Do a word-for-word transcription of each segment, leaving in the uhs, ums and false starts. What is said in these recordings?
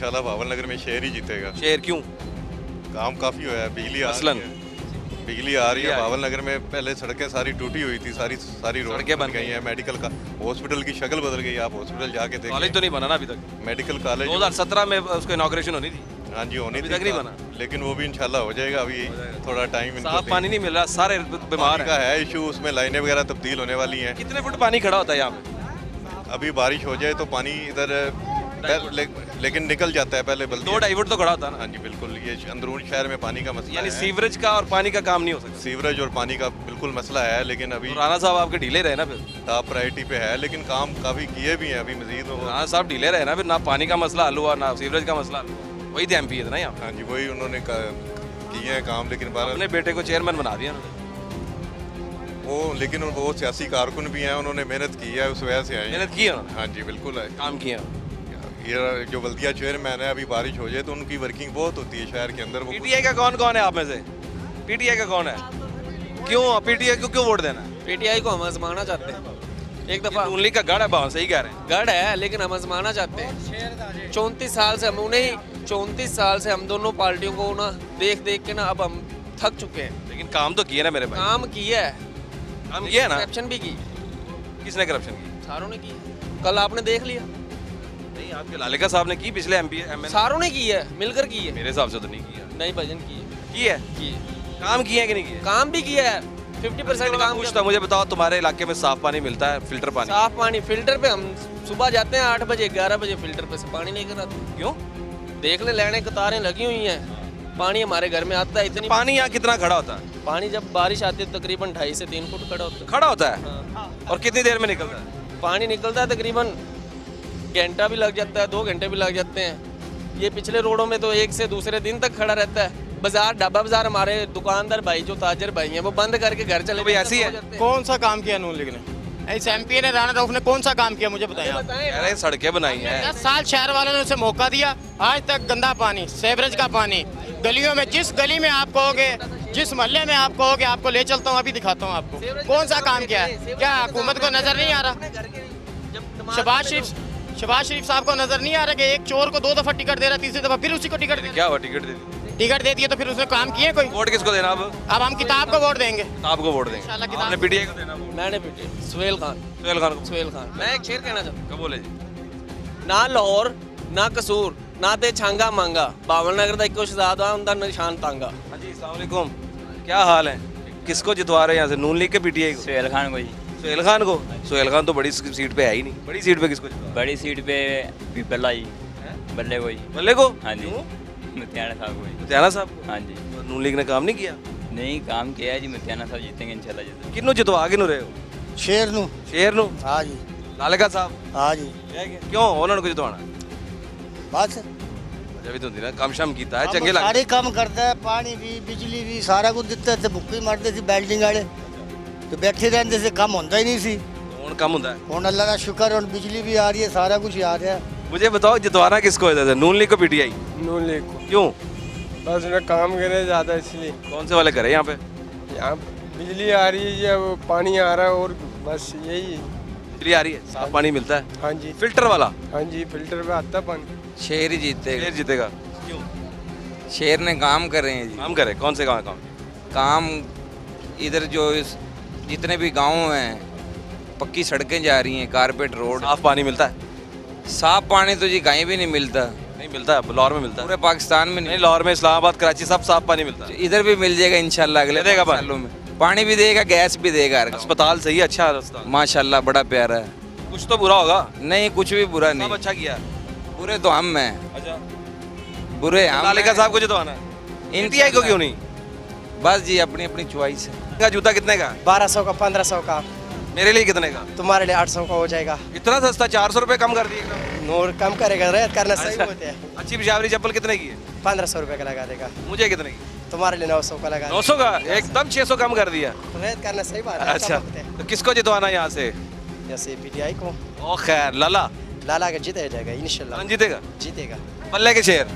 इंशाल्लाह भावलनगर में शेर ही जीतेगा। शेर क्यों? काम काफ़ी हुआ है, बिजली आ मसलन रही है, बिजली आ रही है भावलनगर में। पहले सड़कें सारी टूटी हुई थी, सारी सारी रोडें बन गई हैं। मेडिकल का हॉस्पिटल की शक्ल बदल गई, आप हॉस्पिटल जाके देखिए। कॉलेज तो नहीं बना ना अभी तक? मेडिकल कॉलेज दो हज़ार सत्रह में उसकी इनॉग्रेशन होनी थी। हाँ जी होनी अभी थी, तक नहीं बना, लेकिन वो भी इंशाल्लाह हो जाएगा। अभी थोड़ा टाइम, साफ पानी नहीं मिल रहा, सारे बीमार का है इशू, उसमें लाइनें वगैरह तब्दील होने वाली हैं। कितने फुट पानी खड़ा होता है यहाँ पे? अभी बारिश हो जाए तो पानी इधर ले, लेकिन निकल जाता है पहले बल्कि दो ढाई फुट तो खड़ा होता है ना। हाँ जी बिल्कुल, ये अंदरून शहर में पानी का मसला यानी है। सीवरेज का और पानी का काम नहीं हो सकता। सीवरेज और पानी का बिल्कुल मसला है, लेकिन अभी राणा साहब आपके ढीले रहे ना, फिर टॉप प्रायोरिटी पे है, लेकिन काम काफ़ी किए भी हैं अभी मजीद। राणा साहब ढीले रहे ना, फिर ना पानी का मसला हल हुआ ना सीवरेज का मसला हल हुआ। वही तो एम पी है ना यहाँ। हाँ जी वही उन्होंने किए हैं काम, लेकिन अपने बेटे को चेयरमैन बना दिया वो, लेकिन वो सियासी कारकुन भी हैं, उन्होंने मेहनत की है, उस वजह से आए। मेहनत की है उन्होंने? हाँ जी बिल्कुल है, काम किया। ये जो बल्दिया चेयरमैन है, अभी बारिश हो जाए तो उनकी वर्किंग बहुत होती है शहर के अंदर। वो पीटीआई का कौन कौन है आप में से? पीटीआई का कौन है? क्यों पीटीआई को क्यों वोट देना? पीटीआई को हम आजमाना चाहते हैं। एक दफा उंगली का गढ़ है, बाहर सही कह रहे हैं, गढ़ है, लेकिन हम आजमाना चाहते हैं। चौंतीस साल से हम उन्हें चौंतीस साल से हम दोनों पार्टियों को ना देख देख के ना अब हम थक चुके हैं। लेकिन काम तो किया ना मेरे भाई। काम किया है, काम किया है ना। करप्शन भी की। किसने करप्शन की? सारों ने की। कल आपने देख लिया। नहीं, आपके लालिका साहब ने की, पिछले एमपी एमएलए सारों ने की है, मिलकर की है। मेरे हिसाब से तो नहीं किया। नहीं भजन की है। की है? की काम किए कि नहीं किए? काम भी किया है, फिफ्टी परसेंट काम पूछता। मुझे बताओ, तुम्हारे इलाके में साफ पानी मिलता है? फिल्टर पानी? साफ पानी फिल्टर पे हम सुबह जाते हैं आठ बजे ग्यारह बजे फिल्टर पे से पानी लेकर आते हैं। क्यों? देख ले, लेने कतारें लगी हुई हैं, पानी हमारे घर में आता है। इतनी पानी यहाँ कितना खड़ा होता है? पानी जब बारिश आती है तकरीबन ढाई से तीन फुट खड़ा होता है। खड़ा होता है? हाँ। और कितनी देर में निकलता है? पानी निकलता है तकरीबन घंटा भी लग जाता है, दो घंटे भी लग जाते हैं। ये पिछले रोडों में तो एक से दूसरे दिन तक खड़ा रहता है। बाजार ढाबा बाजार हमारे दुकानदार भाई जो ताजर भाई हैं वो बंद करके घर चले भाई। ऐसी है? कौन सा काम किया नून लीग ने? इस एमपी ने, राणा रऊफ ने कौन सा काम किया मुझे बताएं आप। अरे सड़कें बनाई हैं। दस साल शहर वालों ने उसे मौका दिया, आज तक गंदा पानी, सेवरेज का पानी गलियों में, जिस गली में आप कहोगे, जिस मोहल्ले में आप कहोगे, आपको ले चलता हूँ, अभी दिखाता हूँ आपको कौन सा काम किया है। क्या हुकूमत को नजर नहीं आ रहा? शहबाज शरीफ शहबाज शरीफ साहब को नजर नहीं आ रहा कि एक चोर को दो दफा टिकट दे रहा, तीसरी दफा फिर उसी को टिकट दे? क्या हुआ, टिकट दे दी? टिकट दे दिए तो फिर उसने काम किए कोई? वोट किसको देना अब? अब हम किताब को वोट देंगे। किताब को वोट देंगे। आपने पीटीआई को देना? मैंने पीटीआई सुहेल खान। सुहेल खान को? सुहेल खान। मैं एक शेर कहना चाहता हूँ। कब बोले जी? ना लाहौर ना कसूर ना ते छांगा मांगा, भावलनगर का इको शहजाद हुआ उनका निशान तांगा। हाँ जी, अस्सलाम वालेकुम, क्या हाल है? किसको जितवा रहे हैं यहाँ से, नून लीग के पीटीआई को? सुहेल खान को जी। सुहेल खान को? सुहेल खान तो बड़ी सीट पे है ही नहीं। बड़ी सीट पे किसको जितवा? बड़ी सीट पे बल्ला जी, बल्ले को जी। बल्ले को? हाँ जी, मुतियाना साहब को जी। मुतियाना साहब को? हाँ जी। तो नून लीग ने काम नहीं किया? नहीं, काम किया है जी, मुतियाना साहब जीतेंगे इंशाल्लाह। जीतेंगे। किन्नू जितवा किन्नू रहे हो? शेर नू। शेर नू? हाँ जी। लालिका साहब? हाँ जी। क्यों उन्होंने को जितवाना? बस जब तो ना काम शाम किया है, चंगे लग सारे काम करता है, पानी भी बिजली भी सारा कुछ दिता है। भुक्की मारते थे बैल्डिंग वाले तो बैठे रहते से, काम होता ही नहीं सी। हुण काम होता है? हुण अल्लाह का शुक्र, और बिजली भी आ रही है, सारा कुछ आ रहा है। मुझे बताओ, जितवाना किसको है, नून लीग को पीटीआई? नून लीग को। क्यों? बस उन्हें काम करे ज़्यादा इसलिए। कौन से वाले करे यहाँ पे? यहाँ बिजली आ रही है, वो पानी आ रहा है, और बस यही। बिजली आ रही है, साफ पानी मिलता है? हाँ जी। फिल्टर वाला? हाँ जी, फिल्टर पे आता पानी। शेर ही जीतेगा। शेर जीतेगा? क्यों? शेर ने काम कर रहे हैं जी। काम करे? कौन से काम? काम काम इधर जो इस जितने भी गांव हैं, पक्की सड़कें जा रही हैं, कारपेट रोड। साफ पानी मिलता है? साफ पानी तो जी कहीं भी नहीं मिलता। नहीं मिलता है? लाहौर में मिलता है? पूरे पाकिस्तान में नहीं, लाहौर में, इस्लामाबाद, कराची सब साफ पानी मिलता है। इधर भी मिल जाएगा इंशाल्लाह अगले देगा सालों में। पानी भी देगा, गैस भी देगा। अस्पताल सही है? अच्छा रास्ता माशाल्लाह, बड़ा प्यारा है। कुछ तो बुरा होगा? नहीं, कुछ भी बुरा नहीं। अच्छा किया। बुरे तो हम हैं। अच्छा, बुरे हम। लालिका साहब को जितवाना है? पीटीआई को क्यों नहीं? बस जी, अपनी अपनी चॉइस है। जूता कितने का? बारह सौ का, पंद्रह सौ का। मेरे लिए कितने का? तुम्हारे लिए आठ सौ का हो जाएगा। इतना सस्ता? चार सौ रुपए कम कर दिए? नूर कम करेगा, रेत करना सही होते हैं। अच्छी पिशावरी चप्पल कितने की है? पंद्रह सौ रुपए का लगा देगा। मुझे कितने की? तुम्हारे लिए नौ सौ का लगा। नौ सौ का? एकदम छह सौ कम कर दिया। रेत करना सही बात है। अच्छा, तो किसको जितवाना यहाँ से? जैसे पीटीआई को। ओ खैर, लाला? लाला का जीता जाएगा इंशाल्लाह। कौन जीतेगा? जीतेगा बल्ले के शेर?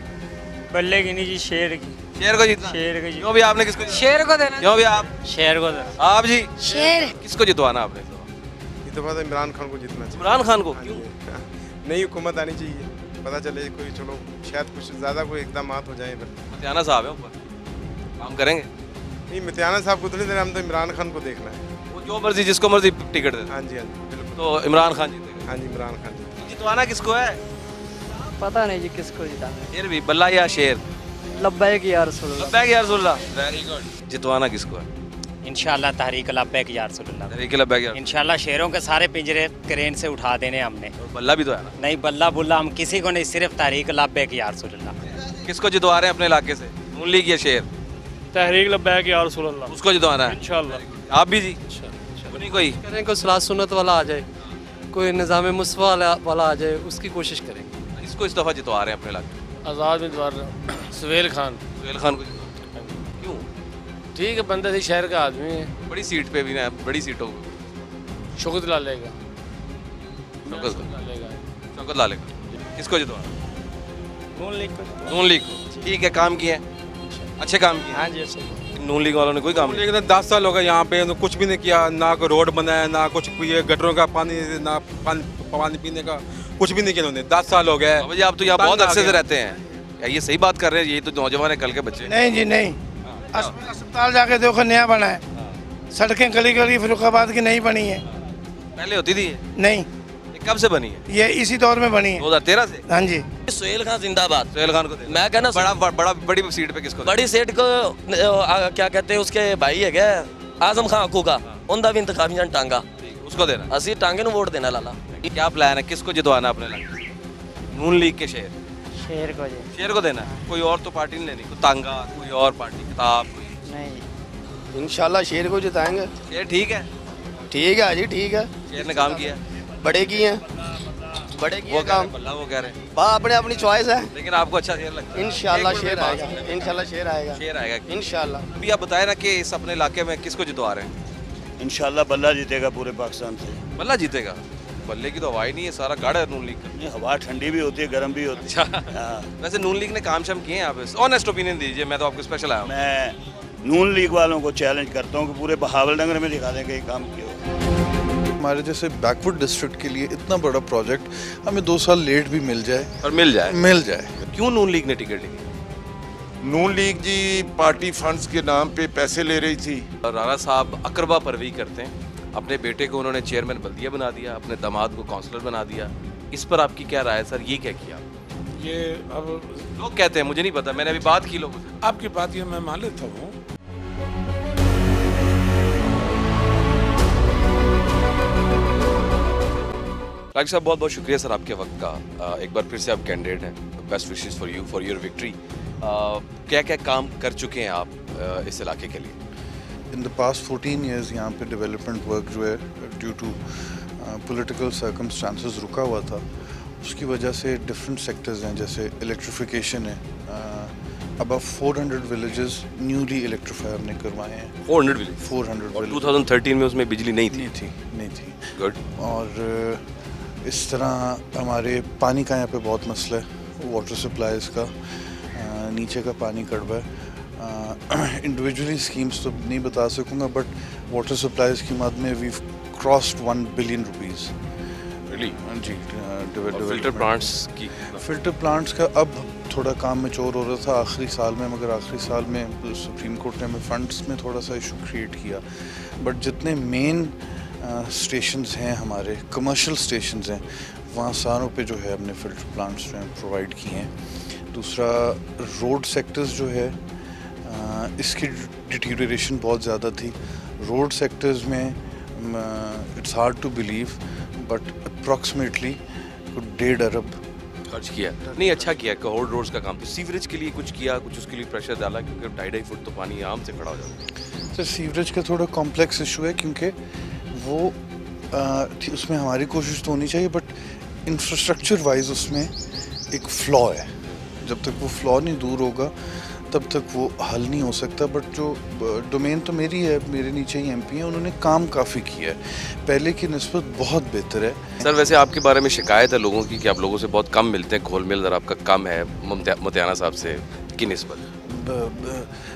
बल्ले की नहीं जी, शेर की। शेर को जीतना? शेर को। क्यों भी आपने किसको? शेर को देना। क्यों भी आप? शेर को देना। आप जी? शेर। किसको जितवाना आपने? ये तो बात इमरान खान को जीतना चाहिए। इमरान खान को? क्यों? नई हुकूमत आनी चाहिए। पता चले कोई, चलो शायद कुछ ज़्यादा कोई इकदाम हो जाए। मतियाना साहब है ऊपर, काम करेंगे? नहीं, मतियाना साहब को तो नहीं देना, हम तो इमरान खान को देखना है। वो जो मर्जी जिसको मर्जी टिकट दे। हाँ जी, हाँ जी, बिल्कुल। तो इमरान खान जीतेगा? हाँ जी, इमरान खान जी। जितवाना किसको है? पता नहीं जी किसको जिताना। शेर भी, बल्ला या शेर? लब्बैक या रसूलुल्लाह। लब्बैक या रसूलुल्लाह, वेरी गुड। जितवाना किसको है? इंशाल्लाह तहरीक लब्बैक या रसूलुल्लाह। तहरीक लब्बैक या इंशाल्लाह शेरों के सारे पिंजरे क्रेन से उठा देने हमने। और बल्ला भी तो है ना? नहीं, बल्ला बुल्ला हम किसी को नहीं, सिर्फ तहरीक लब्बैक या रसूलुल्लाह। किसको जितवा रहे हैं अपने इलाके से? नून लीग या शेर? तहरीक लब्बैक या रसूलुल्लाह। उसको जितवाना है इंशाल्लाह। आप भी जी? नहीं कोई करें, कोई सलाह सुन्नत वाला आ जाए, कोई निज़ाम मुस्तफ़ा वाला आ जाए, उसकी कोशिश करेंगे। इसको इस दफ़ा जितवा रहे हैं अपने इलाके? आज़ाद उम्मीदवार सुहेल खान। सुहेल खान को क्यों? ठीक है, बंदे से शहर का आदमी है। बड़ी सीट पे भी ना, बड़ी सीटों शौकत ला लेगा। शौकत ला लेगा। किसको जितवा? नून लीग को। नून लीग को। ठीक है, काम किए हैं, अच्छे काम किए। हाँ जी, अच्छे। नून लीग वालों ने कोई काम नहीं? दस साल हो गए यहाँ पे, तो कुछ भी नहीं किया, ना कोई रोड बनाया, ना कुछ ये गटरों का पानी, ना पानी पानी पीने का, कुछ भी नहीं किया उन्होंने। दस साल हो गए। भाई आप तो यहाँ बहुत अरसे से रहते हैं, क्या ये सही बात कर रहे हैं? ये तो नौजवान है, कल के बच्चे। नहीं जी नहीं, अस्पताल जाके देखो नया बना है, सड़कें गली गली फरुखाबाद की नहीं बनी है। पहले होती थी? नहीं। कब से बनी है? ये इसी दौर में बनी है, दो हज़ार तेरह से। हाँ जी। सुहेल खान जिंदाबाद। सुहेल खान को मैं कहना बड़ा बड़ा बड़ी सीट पे किसको? बड़ी सीट को आ, क्या कहते हैं, उसके भाई है क्या, आजम खान अकू का, उनका भी इंतखाब टांगा, उसको देना। असी टांगे नु वोट देना लाला। क्या प्लान है, किसको जितवाना अपने इलाके? नून लीग के शेर? शेर को जी। शेर को देना? कोई और तो पार्टी नहीं लेनी? कोई तांगा, कोई और पार्टी, किताब कोई? नहीं, इंशाल्लाह शेर को जिताएंगे। शेर ठीक है? ठीक है जी, ठीक है। शेर ने काम किया? बड़े किए हैं, बड़े किए काम। बल्ला वो कह रहे हैं। वाह, अपने अपनी चॉइस है, लेकिन आपको अच्छा शेर लगता है? इंशाल्लाह शेर आएगा, इंशाल्लाह शेर आएगा, शेर आएगा इंशाल्लाह। अभी आप बताए ना कि इस अपने इलाके में किसको जितवा रहे हैं? इंशाल्लाह बल्ला जीतेगा पूरे पाकिस्तान से। बल्ला जीतेगा? बल्ले की तो हवा ही नहीं है, सारा गाढ़ा है नून लीग का। ये हवा ठंडी भी होती है, गर्म भी होती है। अच्छा। वैसे नून लीग ने काम शाम किए हैं? आप ऑनेस्ट ओपिनियन दीजिए, मैं तो आपको स्पेशल आया हूँ। मैं नून लीग वालों को चैलेंज करता हूँ कि पूरे बहावलनगर में दिखा दें कहीं काम किया। हमारे जैसे बैकवर्ड डिस्ट्रिक्ट के लिए इतना बड़ा प्रोजेक्ट हमें दो साल लेट भी मिल जाए, और मिल जाए मिल जाए क्यों नून लीग ने टिकट ली? नून लीग जी पार्टी फंड्स के नाम पे पैसे ले रही थी। और राणा साहब अकरबा परवी करते हैं, अपने बेटे को उन्होंने चेयरमैन बल्दिया बना दिया, अपने दामाद को काउंसलर बना दिया। इस पर आपकी क्या राय है सर? ये क्या किया? ये अब लोग कहते हैं, मुझे नहीं पता, मैंने अभी बात की लोगों से। आपकी बात ये मैं मान लेता हूँ। राज साहब बहुत बहुत शुक्रिया सर आपके वक्त का। एक बार फिर से आप कैंडिडेट हैं, best wishes for you for your victory. क्या क्या काम कर चुके हैं आप इस इलाके के लिए? In the past fourteen years यहाँ पे डेवलपमेंट वर्क जो है ड्यू टू पॉलिटिकल सर्कमस्टांसेस रुका हुआ था, उसकी वजह से डिफरेंट सेक्टर्स हैं, जैसे इलेक्ट्रिफिकेशन है। अब four hundred villages newly electrify हमने करवाए हैं। Four hundred village? Four hundred और टू थाउजेंड थर्टीन में उसमें बिजली नहीं थी? नहीं थी, नहीं थी। गुड। और इस तरह हमारे पानी का यहाँ पे बहुत मसला है, वाटर सप्लाईज का, नीचे का पानी कड़वा है। इंडिविजुअली स्कीम्स तो नहीं बता सकूँगा, बट वाटर सप्लाईज की मद में we crossed one billion rupees. Really? जी। फिल्टर प्लांट्स की? फिल्टर प्लांट्स का अब थोड़ा काम मैच्योर हो रहा था आखिरी साल में, मगर आखिरी साल में सुप्रीम कोर्ट ने हमें फंड्स में थोड़ा सा इशू क्रिएट किया। बट जितने मेन स्टेशंस हैं हमारे, कमर्शियल स्टेशंस हैं, वहाँ सारों पे जो है हमने फिल्टर प्लांट्स जो हैं प्रोवाइड किए हैं। दूसरा रोड सेक्टर्स जो है आ, इसकी डिटीरियरेशन बहुत ज़्यादा थी। रोड सेक्टर्स में it's hard to believe but approximately डेढ़ अरब खर्च किया। नहीं, अच्छा किया। कहोड़ रोड्स का काम। तो सीवरेज के लिए कुछ किया, कुछ उसके लिए प्रेशर डाला, क्योंकि ढाई ढाई फुट तो पानी आराम से खड़ा हो जाता है। सर सीवरेज का थोड़ा कॉम्प्लेक्स इशू है, क्योंकि वो आ, उसमें हमारी कोशिश तो होनी चाहिए, बट इंफ्रास्ट्रक्चर वाइज उसमें एक फ्लॉ है। जब तक वो फ्लॉ नहीं दूर होगा तब तक वो हल नहीं हो सकता। बट जो डोमेन तो मेरी है, मेरे नीचे ही एमपी हैं, उन्होंने काम काफ़ी किया है, पहले की निस्बत बहुत बेहतर है। सर वैसे आपके बारे में शिकायत है लोगों की कि आप लोगों से बहुत कम मिलते हैं, घोल मिल जरा आपका कम है मतियाना साहब से की निस्बत।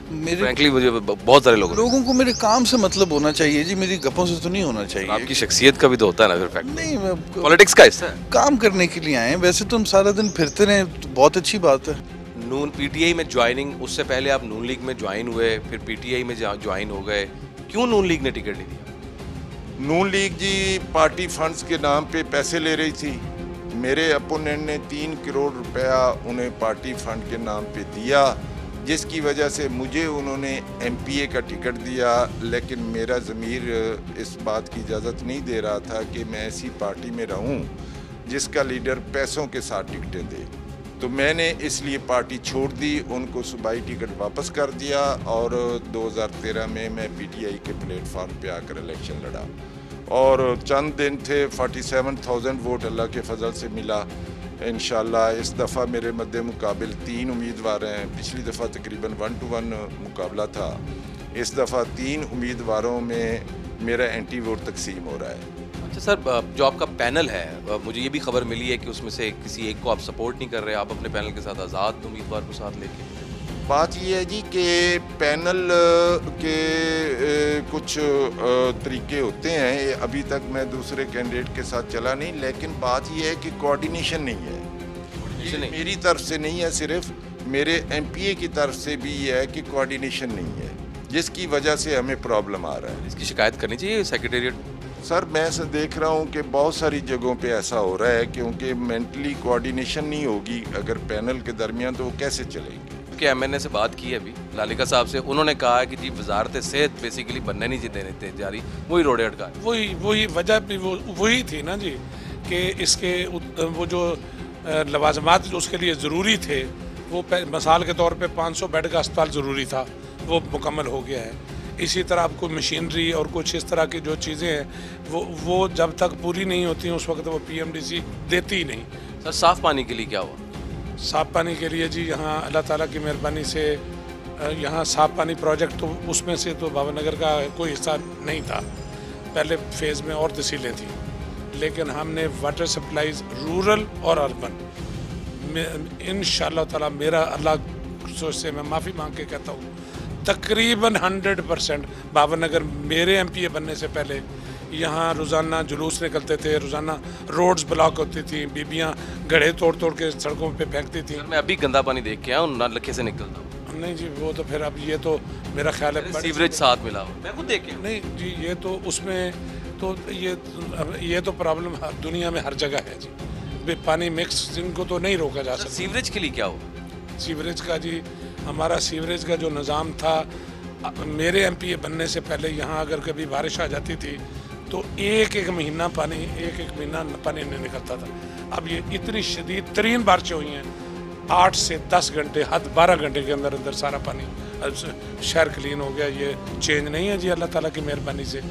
मेरे फ्रैंकली मुझे बहुत सारे लोगों लोगों को मेरे काम से मतलब होना चाहिए जी, मेरी गप्पों से तो नहीं होना चाहिए। आपकी शख्सियत का भी तो होता है ना फिर फैक्ट। नहीं, पॉलिटिक्स का हिस्सा है। काम करने के लिए आए हैं, वैसे तो हम सारा दिन फिरते रहे तो बहुत अच्छी बात है। नून पीटीआई में ज्वाइनिंग, उससे पहले आप नून लीग में ज्वाइन हुए, फिर पीटीआई में ज्वाइन हो गए, क्यों नून लीग ने टिकट नहीं दिया? नून लीग जी पार्टी फंड्स के नाम पे पैसे ले रही थी। मेरे अपोनेंट ने तीन करोड़ रुपया उन्हें पार्टी फंड के नाम पे दिया, जिसकी वजह से मुझे उन्होंने एमपीए का टिकट दिया, लेकिन मेरा ज़मीर इस बात की इजाज़त नहीं दे रहा था कि मैं ऐसी पार्टी में रहूं जिसका लीडर पैसों के साथ टिकटें दे। तो मैंने इसलिए पार्टी छोड़ दी, उनको सूबाई टिकट वापस कर दिया और दो हज़ार तेरह में मैं पीटीआई के प्लेटफार्म पे आकर इलेक्शन लड़ा और चंद दिन थे, सैंतालीस हज़ार वोट अल्लाह के फजल से मिला। इंशाल्लाह इस दफ़ा मेरे मद्दे मुकाबिल तीन उम्मीदवार हैं। पिछली दफ़ा तकरीबन वन टू वन मुकाबला था, इस दफ़ा तीन उम्मीदवारों में मेरा एंटी वोट तकसीम हो रहा है। अच्छा सर, जो आपका पैनल है, मुझे ये भी खबर मिली है कि उसमें से किसी एक को आप सपोर्ट नहीं कर रहे, आप अपने पैनल के साथ आज़ाद उम्मीदवार को साथ लेके। बात ये है जी कि पैनल के कुछ तरीके होते हैं, अभी तक मैं दूसरे कैंडिडेट के साथ चला नहीं, लेकिन बात ये है कि कोऑर्डिनेशन नहीं है। नहीं। मेरी तरफ से नहीं है, सिर्फ मेरे एमपीए की तरफ से भी ये है कि कोऑर्डिनेशन नहीं है, जिसकी वजह से हमें प्रॉब्लम आ रहा है। इसकी शिकायत करनी चाहिए सेक्रेटेरिएट। सर मैं देख रहा हूँ कि बहुत सारी जगहों पे ऐसा हो रहा है, क्योंकि मेंटली कोऑर्डिनेशन नहीं होगी अगर पैनल के दरमियान, तो वो कैसे चलेंगे। के एमएनए से बात की है अभी लालिका साहब से, उन्होंने कहा कि जी वजारत सेहत बेसिकली बनने नहीं देने थे जारी, वही रोड़े अटका। वही वही वजह भी वो वही थी ना जी कि इसके वो जो लवाजमात जो उसके लिए ज़रूरी थे, वो मिसाल के तौर पे पाँच सौ बेड का अस्पताल ज़रूरी था, वो मुकम्मल हो गया है। इसी तरह आपको मशीनरी और कुछ इस तरह की जो चीज़ें हैं वो वो जब तक पूरी नहीं होती उस वक्त वो पीएमडीसी देती ही नहीं। सर साफ़ पानी के लिए क्या हुआ? साफ़ पानी के लिए जी यहाँ अल्लाह ताला की मेहरबानी से यहाँ साफ़ पानी प्रोजेक्ट तो उसमें से तो भावनगर का कोई हिस्सा नहीं था, पहले फेज़ में और तहसीलें थी, लेकिन हमने वाटर सप्लाईज रूरल और अर्बन इंशाअल्लाह ताला, मेरा अल्लाह सोच से मैं माफ़ी मांग के कहता हूँ, तकरीबन हंड्रेड परसेंट भावनगर मेरे एमपीए बनने से पहले यहाँ रोज़ाना जुलूस निकलते थे, रोज़ाना रोड्स ब्लॉक होती थी, बीबियाँ गड्ढे तोड़ तोड़ के सड़कों पे फेंकती थी। मैं अभी गंदा पानी देख के आया हूँ, नलखे से निकलता हूँ। नहीं जी, वो तो फिर अब ये तो मेरा ख्याल है सीवरेज साथ मिला हो, मैं खुद देख के। नहीं जी, ये तो उसमें तो ये ये तो प्रॉब्लम दुनिया में हर जगह है जी, पानी मिक्स जिनको तो नहीं रोका जा सकता। सीवरेज के लिए क्या हो? सीवरेज का जी, हमारा सीवरेज का जो निज़ाम था, मेरे एमपीए बनने से पहले यहाँ अगर कभी बारिश आ जाती थी तो एक एक महीना पानी एक एक महीना पानी नहीं निकलता था। अब ये इतनी शदीद तरीन बारिशें हुई हैं, आठ से दस घंटे हद बारह घंटे के अंदर अंदर सारा पानी शहर क्लीन हो गया। ये चेंज नहीं है जी अल्लाह ताला की मेहरबानी से।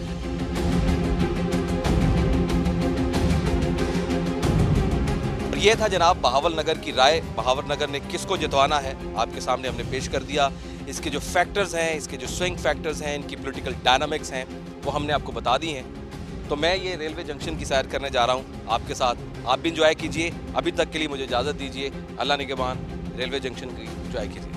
ये था जनाब बहावलनगर की राय। बहावलनगर ने किसको जितवाना है आपके सामने हमने पेश कर दिया। इसके जो फैक्टर्स हैं, इसके जो स्विंग फैक्टर्स हैं, इनकी पॉलिटिकल डायनामिक्स हैं, वो हमने आपको बता दी हैं। तो मैं ये रेलवे जंक्शन की सैर करने जा रहा हूँ आपके साथ, आप भी इंजॉय कीजिए। अभी तक के लिए मुझे इजाज़त दीजिए, अल्लाह निगहबान। रेलवे जंक्शन की इंजॉय कीजिए।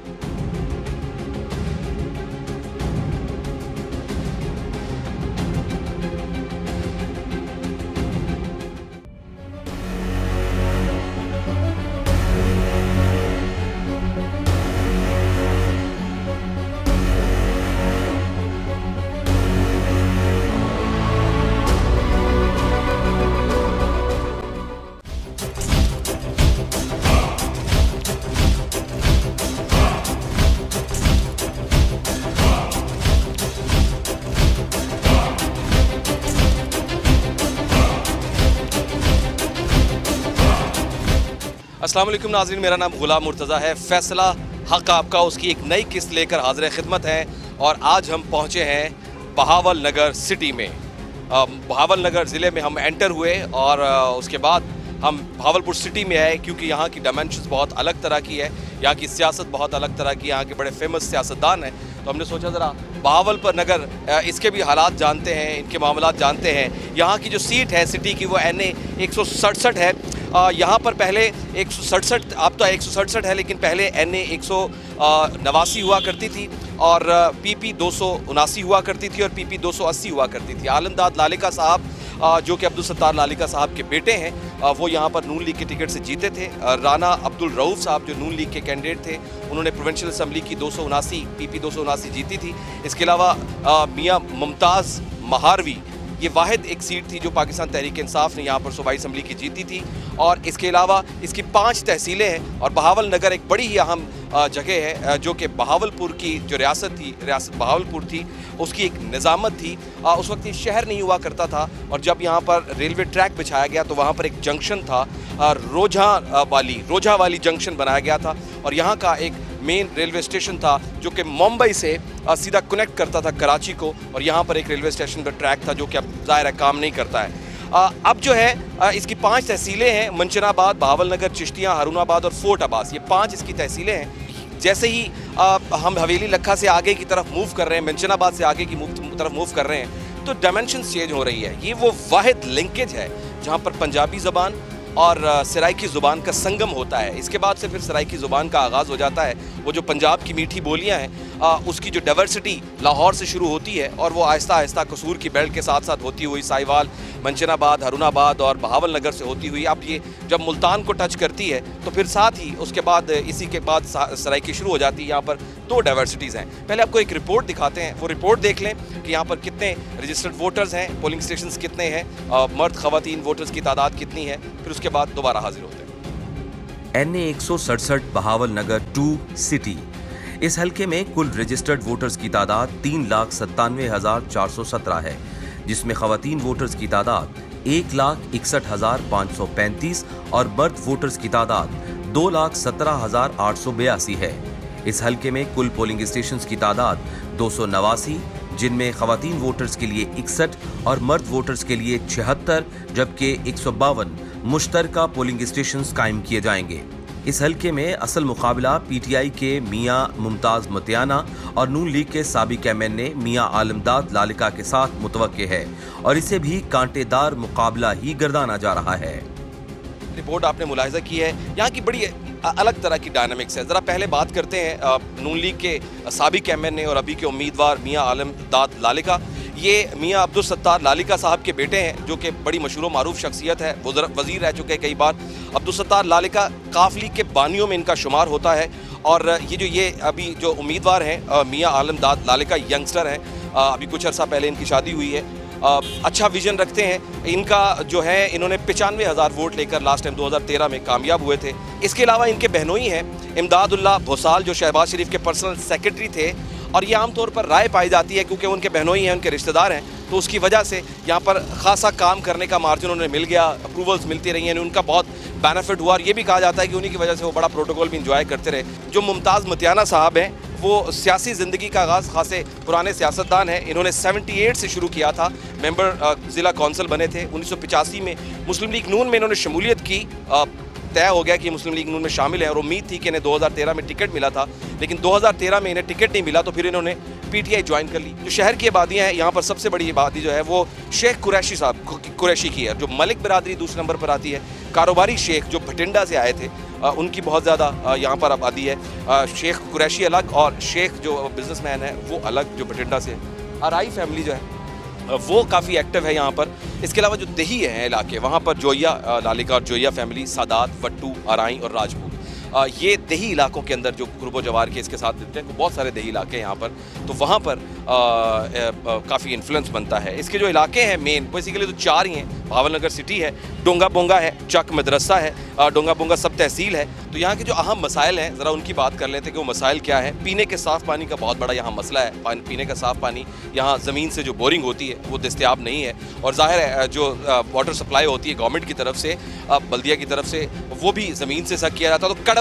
अस्सलाम वालेकुम नाज़रीन, मेरा नाम गुलाम मुर्तज़ा है। फैसला हक आपका उसकी एक नई किस्त लेकर हाज़िर खिदमत है और आज हम पहुँचे हैं बहावलनगर सिटी में। बहावलनगर ज़िले में हम एंटर हुए और उसके बाद हम भावलपुर सिटी में आए, क्योंकि यहाँ की डायमेंशंस बहुत अलग तरह की है, यहाँ की सियासत बहुत अलग तरह की, यहाँ के बड़े फेमस सियासतदान हैं तो हमने सोचा ज़रा बहावलपुर नगर इसके भी हालात जानते हैं, इनके मामलात जानते हैं। यहाँ की जो सीट है सिटी की वो एन ए एक सौ सड़सठ है। यहाँ पर पहले एक सौ सड़सठ, अब तो एक सौ सड़सठ है, लेकिन पहले एन ए एक सौ नवासी हुआ करती थी और पी पी दो सौ उनासी हुआ करती थी और पी पी दो सौ अस्सी हुआ करती थी। आलमदाद लालिका साहब जो कि अब्दुल सत्तार लालिका साहब के बेटे हैं, वो यहाँ पर नून लीग के टिकट से जीते थे। राना अब्दुल रऊफ साहब जो नून लीग के कैंडिडेट थे, उन्होंने प्रोविंशियल असम्बली की दो सौ उनासी पी पी दो सौ उनासी जीती थी। इसके अलावा मियाँ मुमताज़ महारवी, ये वाहिद एक सीट थी जो पाकिस्तान तहरीक इंसाफ ने यहाँ पर सूबाई असम्बली की जीती थी। और इसके अलावा इसकी पांच तहसीलें हैं और बहावल नगर एक बड़ी ही अहम जगह है जो कि बहावलपुर की जो रियासत थी, रियासत बहावलपुर थी, उसकी एक निज़ामत थी। उस वक्त ये शहर नहीं हुआ करता था और जब यहाँ पर रेलवे ट्रैक बिछाया गया तो वहाँ पर एक जंक्शन था, रोझा वाली रोझा वाली जंक्शन बनाया गया था और यहाँ का एक मेन रेलवे स्टेशन था जो कि मुंबई से सीधा कनेक्ट करता था कराची को। और यहाँ पर एक रेलवे स्टेशन पर ट्रैक था जो कि अब ज़ाहिर है काम नहीं करता है। अब जो है इसकी पांच तहसीलें हैं, मंचनाबाद, बहावलनगर, चिश्तियाँ, हारूनाबाद और फोर्ट अब्बास, ये पांच इसकी तहसीलें हैं। जैसे ही आ, हम हवेली लखा से आगे की तरफ मूव कर रहे हैं, मंचनाबाद से आगे की तरफ मूव कर रहे हैं, तो डायमेंशंस चेंज हो रही है। ये वो वाहिद लिंकेज है जहाँ पर पंजाबी ज़बान और सराइकी ज़ुबान का संगम होता है। इसके बाद से फिर सराइकी ज़ुबान का आगाज़ हो जाता है। वो जो पंजाब की मीठी बोलियां हैं, उसकी जो डाइवर्सिटी लाहौर से शुरू होती है और वो आहिस्ता आहिस्ता कसूर की बेल्ट के साथ साथ होती हुई साहिवाल, मंचनाबाद, हारूनाबाद और बहावलनगर से होती हुई अब ये जब मुल्तान को टच करती है तो फिर साथ ही उसके बाद इसी के बाद सराइकी शुरू हो जाती है। यहाँ पर दो डाइवर्सिटीज़ हैं। पहले आपको एक रिपोर्ट दिखाते हैं, वो रिपोर्ट देख लें कि यहाँ पर कितने रजिस्टर्ड वोटर्स हैं, पोलिंग स्टेशंस कितने हैं, मर्द ख़वातीन वोटर्स की तादाद कितनी है, फिर उसके बाद दोबारा हाजिर होते हैं। एन ए एक सौ सड़सठ बहावलनगर टू सिटी, इस हल्के में कुल रजिस्टर्ड वोटर्स की तादाद तीन लाख सत्तानवे हजार चार सौ सत्रह है, जिसमें खवातीन वोटर्स की तादाद एक लाख इकसठ हजार पाँच सौ पैंतीस और मर्द वोटर्स की तादाद दो लाख सत्रह हजार आठ सौ बयासी है। इस हल्के में कुल पोलिंग स्टेशंस की तादाद दो सौ नवासी, जिनमें खवातीन वोटर्स के लिए इकसठ और मर्द वोटर्स के लिए छिहत्तर, जबकि एक सौ बावन मुश्तरका पोलिंग स्टेशंस कायम किए जाएंगे। इस हल्के में असल मुकाबला पीटीआई के मियाँ मुमताज़ मुतियाना और नून लीग के साबिक एम एन ए मियाँ आलमदाद लालिका के साथ मुतवक्के है और इसे भी कांटेदार मुकाबला ही गर्दाना जा रहा है। रिपोर्ट आपने मुलाहिजा की है, यहाँ की बड़ी अलग तरह की डायनामिक्स है। ज़रा पहले बात करते हैं नून लीग के साबिक एम एन ए और अभी के उम्मीदवार मियाँ आलमदाद लालिका। ये मियाँ अब्दुल सत्तार लालिका साहब के बेटे हैं जो कि बड़ी मशहूर मारूफ शख्सियत है, वज़ीर रह चुके हैं कई बार। अब्दुल सत्तार लालिका काफ लीग के बानियों में इनका शुमार होता है और ये जो ये अभी जो उम्मीदवार हैं मियाँ आलमदाद लालिका यंगस्टर हैं, अभी कुछ अर्सा पहले इनकी शादी हुई है, अच्छा विजन रखते हैं। इनका जो है इन्होंने पचानवे हज़ार वोट लेकर लास्ट टाइम दो हज़ार तेरह में कामयाब हुए थे। इसके अलावा इनके बहनोई हैं इमदादुल्लाह भोसाल जो शहबाज शरीफ के पर्सनल सेक्रेटरी थे और ये आमतौर पर राय पाई जाती है क्योंकि उनके बहनोई हैं, उनके रिश्तेदार हैं, तो उसकी वजह से यहाँ पर खासा काम करने का मार्जिन उन्हें मिल गया, अप्रूवल्स मिलती रही हैं, उनका बहुत बेनिफिट हुआ और ये भी कहा जाता है कि उन्हीं की वजह से वो बड़ा प्रोटोकॉल भी इंजॉय करते रहे। जो मुमताज़ मुतियाना साहब हैं वो सियासी ज़िंदगी का आगाज़ खासे पुराने सियासतदान हैं। इन्होंने अठहत्तर से शुरू किया था, मेंबर ज़िला कौंसल बने थे। उन्नीस सौ पचासी में मुस्लिम लीग नून में इन्होंने शमूलियत की, तय हो गया कि मुस्लिम लीग नून में शामिल है और उम्मीद थी कि इन्हें दो हज़ार तेरह में टिकट मिला था, लेकिन दो हज़ार तेरह में इन्हें टिकट नहीं मिला तो फिर इन्होंने पीटीआई ज्वाइन कर ली। जो शहर की आबादियाँ हैं, यहाँ पर सबसे बड़ी आबादी जो है वो शेख कुरैशी साहब कुरैशी की है, जो मलिक बिरादरी दूसरे नंबर पर आती है। कारोबारी शेख जो भटिंडा से आए थे उनकी बहुत ज़्यादा यहाँ पर आबादी है। शेख कुरैशी अलग और शेख जो बिजनेसमैन है वो अलग, जो भटिंडा से। आराई फैमिली जो है वो काफ़ी एक्टिव है यहाँ पर। इसके अलावा जो दही है इलाके, वहाँ पर जोया लालिका और जोया फैमिली, सादात, वट्टू, आराई और राजपूत, ये दही इलाकों के अंदर जो कुर्बो जवार के इसके साथ देते हैं, बहुत सारे दही इलाके हैं यहाँ पर, तो वहाँ पर काफ़ी इन्फ्लुएंस बनता है। इसके जो इलाके हैं मेन बेसिकली तो चार ही हैं, बहावलनगर सिटी है, डोंगा बोंगा है, चक मदरसा है, डोंगा बोंगा सब तहसील है। तो यहाँ के जो अहम मसाइल हैं ज़रा उनकी बात कर लेते हैं कि वो मसाइल क्या है। पीने के साफ़ पानी का बहुत बड़ा यहाँ मसला है। पानी, पीने का साफ़ पानी यहाँ ज़मीन से जो बोरिंग होती है वो दस्तयाब नहीं है और ज़ाहिर है जो वाटर सप्लाई होती है गवर्नमेंट की तरफ से, बल्दिया की तरफ से, वो भी ज़मीन से सक किया जाता है। तो कड़वा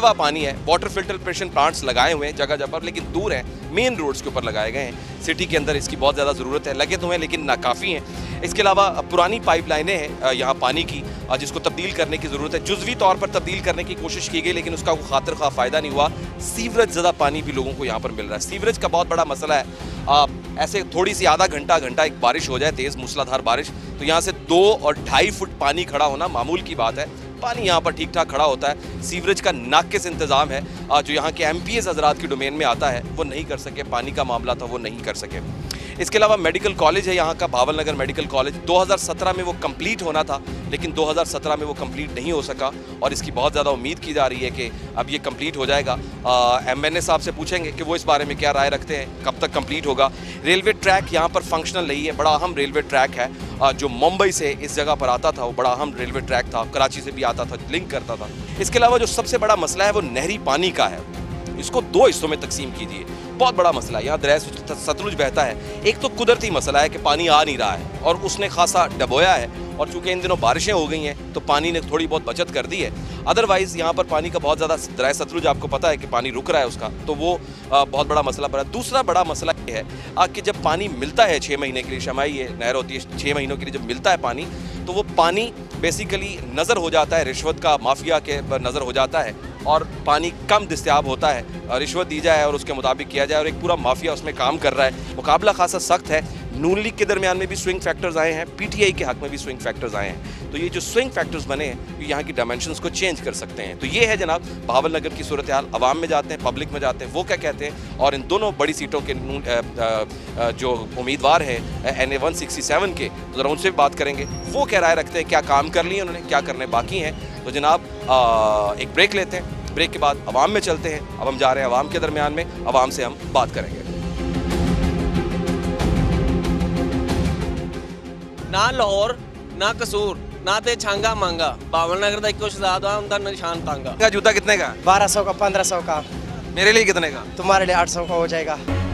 हुआ पानी है। वाटर फिल्ट्रेशन प्लांट्स लगाए हुए हैं जगह जगह पर, लेकिन दूर हैं, मेन रोड्स के ऊपर लगाए गए हैं। सिटी के अंदर इसकी बहुत ज़्यादा ज़रूरत है, लगे तो हैं लेकिन नाकाफ़ी हैं। इसके अलावा पुरानी पाइपलाइनें हैं यहाँ पानी की, जिसको तब्दील करने की ज़रूरत है। जुज़वी तौर पर तब्दील करने की कोशिश की गई, लेकिन उसका कोई खातिर खा फ़ायदा नहीं हुआ। सीवरेज ज़्यादा पानी भी लोगों को यहाँ पर मिल रहा है। सीवरेज का बहुत बड़ा मसला है। आ, ऐसे थोड़ी सी आधा घंटा घंटा एक बारिश हो जाए, तेज़ मूसलाधार बारिश, तो यहाँ से दो और ढाई फुट पानी खड़ा होना मामूल की बात है। पानी यहाँ पर ठीक ठाक खड़ा होता है। सीवरेज का नाकिस इंतज़ाम है, जो यहाँ के एम पी एस हजरात की डोमेन में आता है, वो नहीं कर सके। पानी का मामला था, वो नहीं कर सके। इसके अलावा मेडिकल कॉलेज है यहाँ का, भावलनगर मेडिकल कॉलेज। दो हज़ार सत्रह में वो कंप्लीट होना था, लेकिन दो हज़ार सत्रह में वो कंप्लीट नहीं हो सका, और इसकी बहुत ज़्यादा उम्मीद की जा रही है कि अब ये कंप्लीट हो जाएगा। एम एन ए साहब से पूछेंगे कि वो इस बारे में क्या राय रखते हैं, कब तक कंप्लीट होगा। रेलवे ट्रैक यहाँ पर फंक्शनल नहीं है, बड़ा अहम रेलवे ट्रैक है, आ, जो मुंबई से इस जगह पर आता था, वो बड़ा अहम रेलवे ट्रैक था, कराची से भी आता था, लिंक करता था। इसके अलावा जो सबसे बड़ा मसला है वो नहरी पानी का है। इसको दो हिस्सों में तकसीम कीजिए, बहुत बड़ा मसला है। यहाँ दरिया सतलुज बहता है। एक तो कुदरती मसला है कि पानी आ नहीं रहा है और उसने खासा डबोया है, और चूंकि इन दिनों बारिशें हो गई हैं तो पानी ने थोड़ी बहुत बचत कर दी है। अदरवाइज़ यहाँ पर पानी का बहुत ज़्यादा, दरिया सतलुज आपको पता है कि पानी रुक रहा है उसका, तो वो आ, बहुत बड़ा मसला पड़ा। दूसरा बड़ा मसला ये है कि जब पानी मिलता है छः महीने के लिए, शमाई ये नहर होती है, छः महीनों के लिए जब मिलता है पानी, तो वो पानी बेसिकली नज़र हो जाता है, रिश्वत का माफिया के नज़र हो जाता है, और पानी कम दस्तयाब होता है। रिश्वत दी जाए और उसके मुताबिक किया जाए, और एक पूरा माफिया उसमें काम कर रहा है। मुकाबला खासा सख्त है। नून लीग के दरमियान में भी स्विंग फैक्टर्स आए हैं, पी टी आई के हक में भी स्विंग फैक्टर्स आए हैं। तो ये जो स्विंग फैक्टर्स बने हैं, ये यहाँ की डायमेंशंस को चेंज कर सकते हैं। तो ये है जनाब भावलनगर की सूरत हाल। अवाम में जाते हैं, पब्लिक में जाते हैं, वो क्या कहते हैं, और इन दोनों बड़ी सीटों के नून आ, आ, जो उम्मीदवार हैं N A one sixty seven के, ज़रा उनसे भी बात करेंगे, वो क्या राय रखते हैं, क्या काम कर लिए उन्होंने, क्या करने बाकी हैं। तो जनाब आ, एक ब्रेक लेते हैं, ब्रेक के बाद अवाम में चलते हैं। अब हम जा रहे हैं अवाम के दरमियान में, अवाम से हम बात करेंगे। ना लाहौर ना कसूर ना ते छांगा मांगा, भावलनगर का एक शहजाद उनका निशान तांगा। जूता कितने का? बारह सौ का, पंद्रह सौ का। मेरे लिए कितने का? तुम्हारे लिए आठ सौ का हो जाएगा।